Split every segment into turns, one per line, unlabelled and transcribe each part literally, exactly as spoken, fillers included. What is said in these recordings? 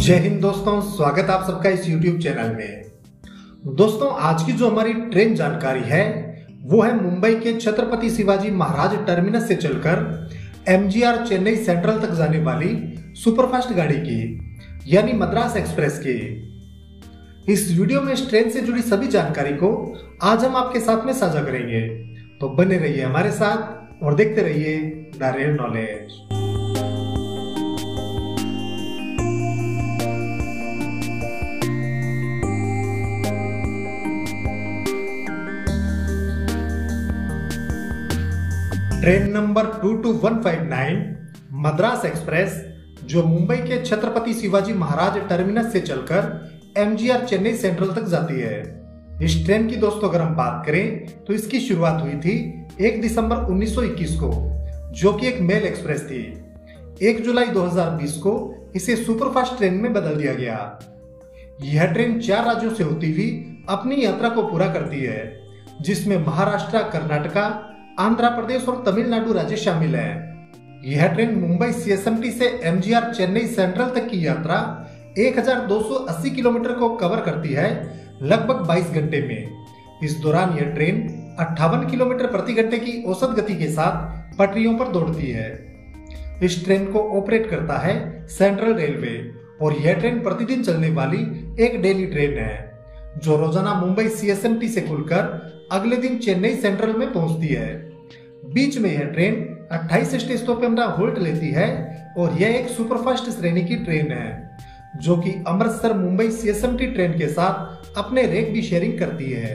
जय हिंद दोस्तों, स्वागत आप सबका इस YouTube चैनल में। दोस्तों, आज की जो हमारी ट्रेन जानकारी है वो है मुंबई के छत्रपति शिवाजी महाराज टर्मिनस से चलकर एमजीआर चेन्नई सेंट्रल तक जाने वाली सुपरफास्ट गाड़ी की, यानी मद्रास एक्सप्रेस की। इस वीडियो में इस ट्रेन से जुड़ी सभी जानकारी को आज हम आपके साथ में साझा करेंगे, तो बने रहिए हमारे साथ और देखते रहिए the rail knowledge. Train number two two one five nine Madras express, जो मुंबई के छत्रपति शिवाजी महाराज टर्मिनस से चलकर एमजीआर चेन्नई सेंट्रल तक जाती है। इस ट्रेन की दोस्तों अगर हम बात करें तो इसकी शुरुआत हुई थी एक दिसंबर उन्नीस सौ इक्कीस को, जो कि एक मेल एक्सप्रेस थी। एक जुलाई दो हज़ार बीस को इसे सुपरफास्ट ट्रेन में बदल दिया गया। यह ट्रेन चार राज्यों से होती हुई अपनी यात्रा को पूरा करती है, जिसमें महाराष्ट्र, कर्नाटका, आंध्र प्रदेश और तमिलनाडु राज्य शामिल हैं। यह ट्रेन मुंबई सीएसएमटी से एमजीआर चेन्नई सेंट्रल तक की यात्रा एक हज़ार दो सौ अस्सी किलोमीटर को कवर करती है लगभग बाईस घंटे में। इस दौरान यह ट्रेन अट्ठावन किलोमीटर प्रति घंटे की औसत गति के साथ पटरियों पर दौड़ती है। इस ट्रेन को ऑपरेट करता है सेंट्रल रेलवे और यह ट्रेन प्रतिदिन चलने वाली एक डेली ट्रेन है, जो रोजाना मुंबई सीएसएमटी से खुलकर अगले दिन चेन्नई सेंट्रल में पहुंचती है। बीच में यह ट्रेन अट्ठाईस स्टेशनों पर अपना होल्ड लेती है और यह एक सुपरफास्ट श्रेणी की ट्रेन है, जो कि अमृतसर मुंबई सीएसएमटी ट्रेन के साथ अपने रेक भी शेयरिंग करती है।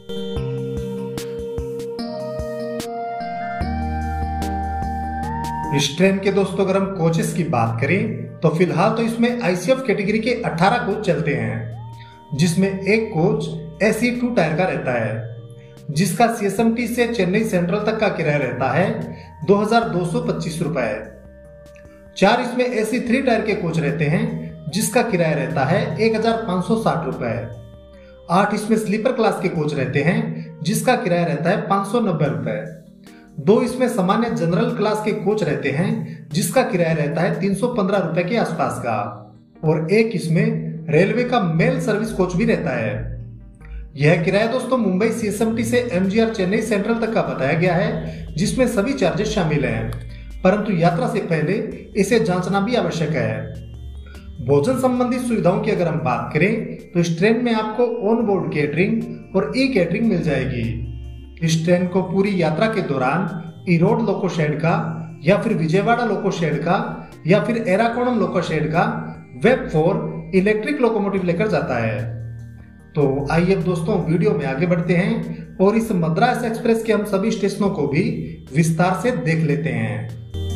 इस ट्रेन के दोस्तों अगर हम कोचेस की बात करें तो फिलहाल तो इसमें आईसीएफ कैटेगरी के अठारह कोच चलते हैं, जिसमें एक कोच एसी टू टायर का रहता है, जिसका सीएसएमटी से चेन्नई सेंट्रल तक का किराया रहता है दो हज़ार दो सौ पच्चीस रुपए। चार इसमें एसी थ्री टायर के कोच रहते हैं, जिसका किराया रहता है एक हज़ार पाँच सौ साठ रुपए। आठ इसमें स्लीपर क्लास के कोच रहते हैं, जिसका किराया रहता है पाँच सौ नब्बे रुपए। दो इसमें सामान्य जनरल क्लास के कोच रहते हैं, जिसका किराया रहता है तीन सौ पंद्रह रुपए के आसपास का। और एक इसमें रेलवे का मेल सर्विस कोच भी रहता है। यह किराया दोस्तों मुंबई सीएसएमटी से एमजीआर चेन्नई सेंट्रल तक का बताया गया है, जिसमें सभी चार्जेस शामिल हैं, परंतु यात्रा से पहले इसे जांचना भी आवश्यक है। भोजन संबंधी सुविधाओं की अगर हम बात करें तो इस ट्रेन में आपको ऑन बोर्ड केटरिंग और ई केटरिंग मिल जाएगी। इस ट्रेन को पूरी यात्रा के दौरान ईरोड लोको शेड का या फिर विजयवाड़ा लोको शेड का या फिर एराकोणम लोको शेड का वेब फोर इलेक्ट्रिक लोकोमोटिव लेकर जाता है। तो आइए अब दोस्तों वीडियो में आगे बढ़ते हैं और इस मद्रास एक्सप्रेस के हम सभी स्टेशनों को भी विस्तार से देख लेते हैं।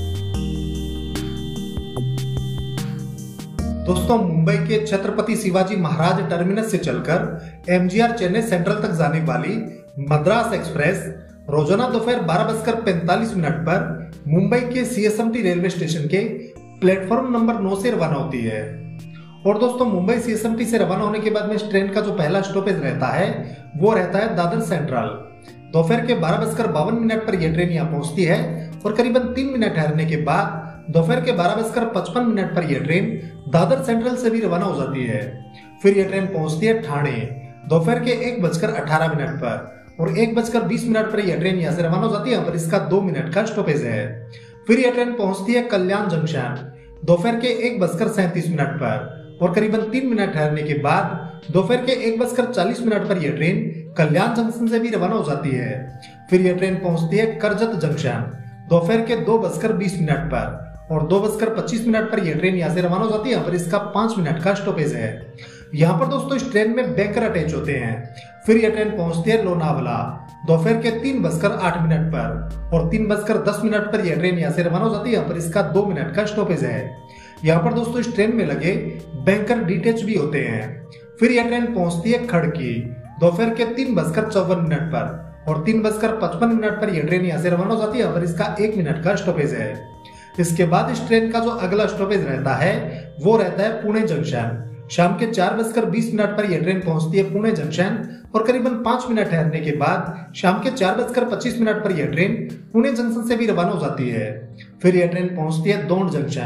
दोस्तों, मुंबई के छत्रपति शिवाजी महाराज टर्मिनस से चलकर एमजीआर चेन्नई सेंट्रल तक जाने वाली मद्रास एक्सप्रेस रोजाना दोपहर बारह बजकर पैंतालीस मिनट पर मुंबई के सीएसएमटी रेलवे स्टेशन के प्लेटफॉर्म नंबर नौ से रवाना होती है। और दोस्तों, मुंबई सीएसएमटी से रवाना होने के बाद में इस ट्रेन का जो पहला स्टॉपेज रहता है वो रहता है दादर सेंट्रल। दोपहर के बारह बजकर बावन मिनट पर यह ट्रेन यहाँ पहुंचती है और करीबन तीन मिनट ठहरने के बाद दोपहर के बारह बजकर पचपन मिनट पर यह ट्रेन दादर सेंट्रल से भी रवाना हो जाती है। फिर यह ट्रेन पहुंचती है ठाणे दोपहर के एक बजकर अठारह मिनट पर और एक बजकर बीस मिनट पर यह ट्रेन यहाँ से रवाना हो जाती है, पर इसका दो मिनट का स्टॉपेज है। फिर यह ट्रेन पहुंचती है कल्याण जंक्शन दोपहर के एक बजकर सैंतीस मिनट पर और करीबन तीन मिनट ठहरने के बाद दोपहर के एक बजकर चालीस मिनट पर यह ट्रेन कल्याण जंक्शन से भी रवाना हो जाती है। फिर यह ट्रेन पहुंचती है करजत जंक्शन दोपहर के दो बजकर बीस मिनट पर और दो बजकर पच्चीस मिनट पर यह ट्रेन यहाँ से रवाना हो जाती है, पर इसका पांच मिनट का स्टॉपेज है। यहाँ पर दोस्तों इस ट्रेन में बैंकर अटैच होते हैं। फिर यह ट्रेन पहुंचती है लोनावला दोपहर के तीन बजकर आठ मिनट पर और तीन बजकर दस मिनट पर यह ट्रेन यहाँ से रवाना हो जाती है, पर इसका दो मिनट का स्टॉपेज है। यहाँ पर दोस्तों इस ट्रेन में लगे बैंकर डिटेच भी होते हैं। फिर यह ट्रेन पहुंचती है खड़की दोपहर के तीन बजकर चौवन मिनट पर और तीन बजकर पचपन मिनट पर यह ट्रेन यहाँ से रवाना हो जाती है, पर इसका एक मिनट का स्टॉपेज है। इसके बाद इस ट्रेन का जो अगला स्टॉपेज रहता है वो रहता है पुणे जंक्शन। शाम के चार बजकर बीस मिनट पर यह ट्रेन पहुंचती है पुणे जंक्शन और करीबन पांच मिनट ठहरने के बाद शाम के चार बजकर पच्चीस मिनट पर यह ट्रेन पुणे जंक्शन से भी रवाना हो जाती है। फिर यह ट्रेन पहुंचती है दौंड जंक्शन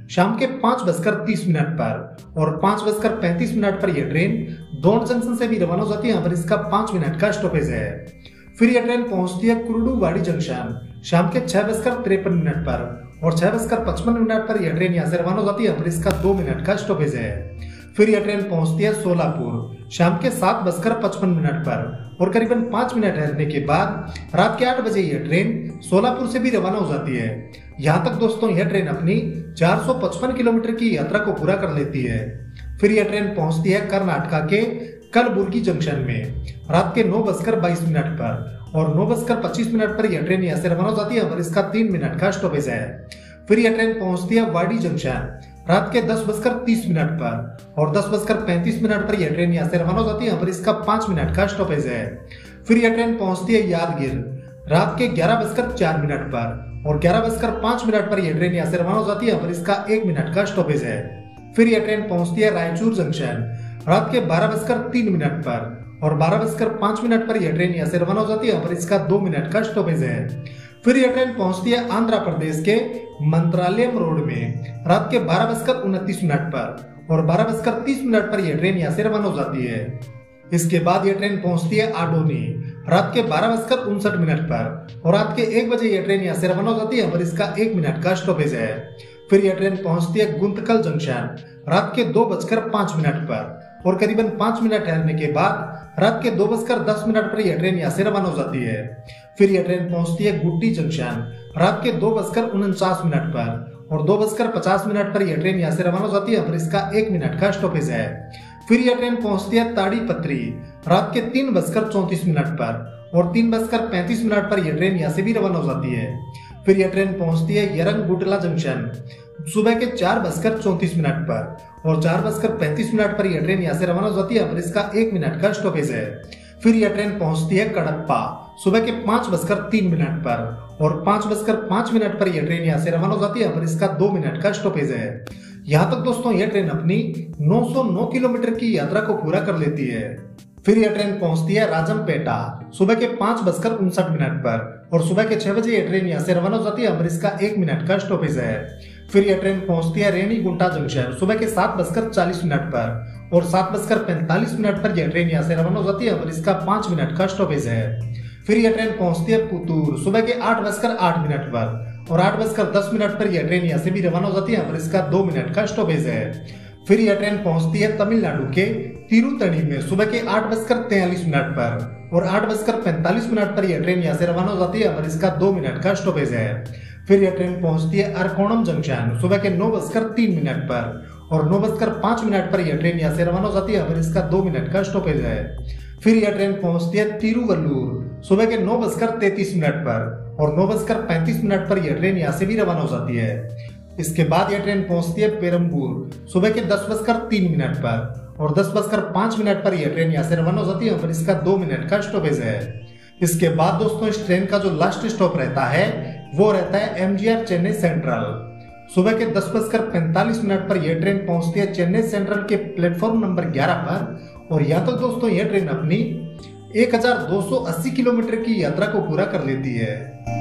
शाम के पांच बजकर तीस मिनट पर और पांच बजकर पैंतीस मिनट पर यह ट्रेन दौंड जंक्शन से भी रवाना हो जाती है। यहाँ पर इसका पांच मिनट का स्टॉपेज है। फिर यह ट्रेन पहुंचती है कुर्डुवाड़ी जंक्शन शाम के छह बजकर तिरपन मिनट पर और छह बजकर पचपन मिनट पर यह ट्रेन यहाँ से रवाना हो जाती है। यहाँ पर इसका दो मिनट का स्टॉपेज है। फिर यह ट्रेन पहुंचती है सोलापुर शाम के सात बजकर पचपन मिनट पर और करीबन पांच मिनट ठहरने के बाद रात के आठ बजे यह ट्रेन सोलापुर से भी रवाना हो जाती है। यहाँ तक दोस्तों यह ट्रेन अपनी चार सौ पचपन किलोमीटर की यात्रा को पूरा कर लेती है। फिर यह ट्रेन पहुंचती है कर्नाटका के कलबुर्गी जंक्शन में रात के नौ बजकर बाईस मिनट पर और नौ बजकर पच्चीस मिनट पर यह ट्रेन यहाँ से रवाना हो जाती है और इसका तीन मिनट का स्टॉपेज है। फिर यह ट्रेन पहुंचती है वाडी जंक्शन रात के दस बजकर तीस मिनट पर और दस बजकर पैंतीस मिनट पर यह ट्रेन यहाँ से रवाना हो जाती है और इसका पांच मिनट का स्टॉपेज है। फिर यह ट्रेन पहुंचती है यादगिर रात के ग्यारह बजकर चार मिनट पर और ग्यारह बजकर पांच मिनट पर यह ट्रेन यहाँ से रवाना हो जाती है और इसका एक मिनट का स्टॉपेज है। फिर यह ट्रेन पहुंचती है रायचूर जंक्शन रात के बारह बजकर तीन मिनट पर और बारह बजकर पांच मिनट पर यह ट्रेन यहाँ से रवाना हो जाती है और इसका दो मिनट का स्टॉपेज है। फिर यह ट्रेन पहुंचती है आंध्र प्रदेश के मंत्रालयम रोड में रात के बारह बजकर उनतीस मिनट पर और बारह बजकर तीस मिनट पर यह ट्रेन यहाँ से रवाना हो जाती है। इसके बाद यह ट्रेन पहुंचती है आडोनी रात के बारह बजकर उनसठ मिनट पर और रात के एक बजे यह ट्रेन यहाँ से रवाना हो जाती है और इसका एक मिनट का स्टॉपेज है। फिर यह ट्रेन पहुंचती है गुंतकल जंक्शन रात के दो बजकर पांच मिनट पर और करीबन पांच मिनट ठहरने के बाद रात के दो बजकर दस मिनट पर यह ट्रेन यहाँ से रवाना हो जाती है। फिर यह ट्रेन पहुंचती है गुड्डी जंक्शन रात के दो बजकर उनचास मिनट पर और दो बजकर पचास मिनट पर यह ट्रेन यहाँ से रवाना हो जाती है और इसका एक मिनट का स्टॉपेज है। फिर यह ट्रेन पहुंचती है ताड़ीपत्री रात के तीन बजकर चौंतीस मिनट पर और तीन बजकर पैंतीस मिनट पर यह ट्रेन यहाँ से भी रवाना हो जाती है। फिर यह ट्रेन पहुंचती है यरंगुटला जंक्शन सुबह के चार बजकर चौंतीस मिनट पर और चार बजकर पैंतीस मिनट पर यह ट्रेन यहाँ से रवाना हो जाती है और इसका एक मिनट का स्टॉपेज है। फिर यह ट्रेन पहुंचती है कडप्पा सुबह के पांच बजकर तीन मिनट पर और पांच बजकर पांच मिनट पर यह ट्रेन यहाँ से रवाना हो जाती है और इसका दो मिनट का स्टॉपेज है। यहाँ तक दोस्तों यह ट्रेन अपनी नौ सौ नौ किलोमीटर की यात्रा को पूरा कर लेती है। फिर यह ट्रेन पहुंचती है राजमपेटा सुबह के पांच बजकर उनसठ मिनट पर और सुबह के छह बजे यह ट्रेन यहाँ से रवाना हो जाती है और इसका एक मिनट का स्टॉपेज है। फिर यह ट्रेन पहुंचती है रेणीगुंटा जंक्शन सुबह के सात बजकर चालीस मिनट पर और सात बजकर पैंतालीस मिनट पर यह ट्रेन यहाँ से रवाना हो जाती है और इसका पांच मिनट का स्टॉपेज है। फिर यह ट्रेन पहुंचती है पुतूर सुबह के आठ बजकर आठ मिनट पर और आठ बजकर दस मिनट पर यह ट्रेन यहाँ से भी रवाना हो जाती है और इसका दो मिनट का स्टॉपेज है। फिर यह ट्रेन पहुंचती है तमिलनाडु के तिरुतनी में सुबह के आठ बजकर तैंतालीस मिनट पर और आठ बजकर पैंतालीस मिनट पर यह ट्रेन यहाँ से रवाना हो जाती है और इसका दो मिनट का स्टॉपेज है। फिर यह ट्रेन पहुंचती है अरकोणम जंक्शन सुबह के नौ बजकर तीन मिनट पर और नौ बजकर पांच मिनट पर यह ट्रेन यहाँ से रवाना हो जाती है और इसका दो मिनट का स्टॉपेज है। फिर यह ट्रेन पहुंचती है तिरुवल्लुर सुबह के नौ बजकर तैतीस मिनट पर और नौ बजकर पैंतीस मिनट पर यह ट्रेन यहाँ से भी रवाना हो जाती है। इसके बाद यह ट्रेन पहुंचती है पेरम्बूर सुबह के दस बजकर तीन मिनट पर और दस बजकर पांच मिनट पर यह ट्रेन यहाँ से रवाना हो जाती है और इसका दो मिनट का स्टॉपेज है। इसके बाद दोस्तों इस ट्रेन का जो लास्ट स्टॉप रहता है वो रहता है एमजीआर चेन्नई सेंट्रल। सुबह के दस बजकर पैंतालीस मिनट पर यह ट्रेन पहुंचती है चेन्नई सेंट्रल के प्लेटफॉर्म नंबर ग्यारह पर और यहाँ तक दोस्तों यह ट्रेन अपनी एक हज़ार दो सौ अस्सी किलोमीटर की यात्रा को पूरा कर लेती है।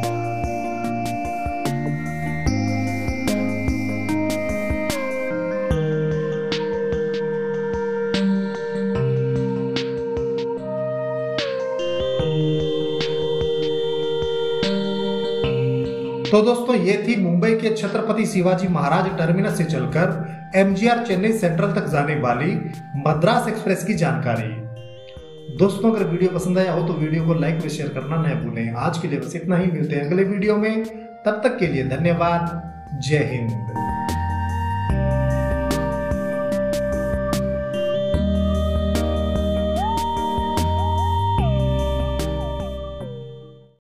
तो दोस्तों ये थी मुंबई के छत्रपति शिवाजी महाराज टर्मिनस से चलकर एमजीआर चेन्नई सेंट्रल तक जाने वाली मद्रास एक्सप्रेस की जानकारी। दोस्तों अगर वीडियो पसंद आया हो तो वीडियो को लाइक व शेयर करना न भूलें। आज के लिए बस इतना ही, मिलते हैं अगले वीडियो में, तब तक के लिए धन्यवाद। जय हिंद।